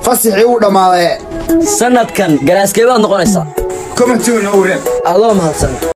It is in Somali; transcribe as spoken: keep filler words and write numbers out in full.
fasixii uu dhamaaday sanadkan galaaskee baad noqonaysaa كومنتون أورين الله mahadsan